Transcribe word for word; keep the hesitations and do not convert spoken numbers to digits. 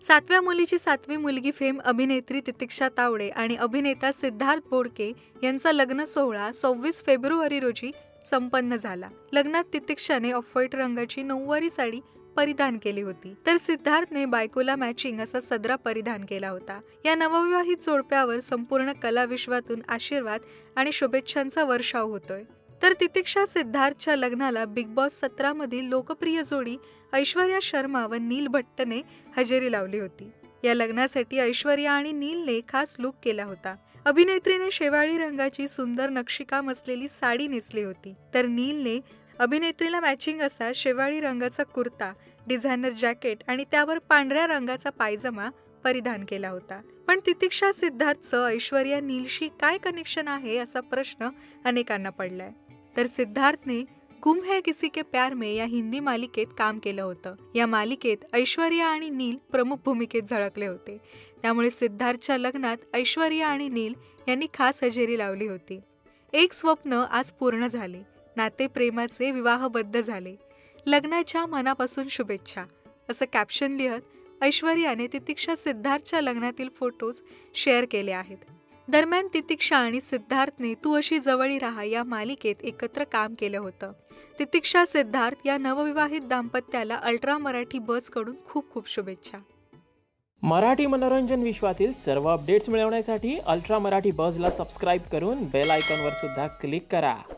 सातव्या मुलीची सातवी मुलगी फेम अभिनेत्री तितिक्षा तावडे आणि अभिनेता सिद्धार्थ बोडके यांचा लग्न सोहळा सव्वीस फेब्रुवारी रोजी संपन्न झाला। लग्नात तितिक्षाने ऑफ व्हाईट रंगाची नऊवारी साडी परिधान केली होती, तर सिद्धार्थने बायकोला मॅचिंग असा सदरा परिधान केला होता। या नवविवाहित जोडप्यावर संपूर्ण कला विश्वातून आशीर्वाद आणि शुभेच्छांचा वर्षाव होतोय। तर तितिक्षा सिद्धार्थच्या लग्नाला बिग बॉस सतरा मधील लोकप्रिय जोडी ऐश्वर्या शर्मा व नील भट्टने हजेरी लावली होती। या लग्नासाठी ऐश्वर्या आणि नीलने खास लुक केला होता। अभिनेत्रीने शेवाळी रंगाची सुंदर नक्षीकाम असलेली साडी नेसली होती, तर नीलने अभिनेत्रीला मॅचिंग असा शेवाळी रंगाचा कुर्ता, डिझायनर जॅकेट आणि त्यावर पांढऱ्या रंगाचा पायजमा परिधान केला होता। पण तितिक्षा सिद्धार्थचं ऐश्वर्या नीलशी काय कनेक्शन आहे असा प्रश्न अनेकांना पडलाय। तर सिद्धार्थने गुम है किसी के प्यार में या हिंदी मालिकेत काम केलं होतं। या मालिकेत ऐश्वर्या आणि नील प्रमुख भूमिकेत झळकले होते, त्यामुळे सिद्धार्थच्या लग्नात ऐश्वर्या आणि नील यांनी खास हजेरी लावली होती। एक स्वप्न आज पूर्ण झाले, नाते प्रेमाचे विवाहबद्ध झाले, लग्नाच्या मनापासून शुभेच्छा असं कॅप्शन लिहत ऐश्वर्याने तितिक्षा सिद्धार्थच्या लग्नातील फोटोज शेअर केले आहेत। दरम्यान तितिक्षा आणि सिद्धार्थने तू अशी जवळी राहा या मालिकेत एकत्र काम केलं होतं। तितिक्षा सिद्धार्थ या नवविवाहित दाम्पत्याला अल्ट्रा मराठी बझ कडून खूप खूप शुभेच्छा। मराठी मनोरंजन विश्वातील सर्व अपडेट्स मिळवण्यासाठी अल्ट्रा मराठी बझला सबस्क्राईब करून बेल आयकॉनवर सुद्धा क्लिक करा।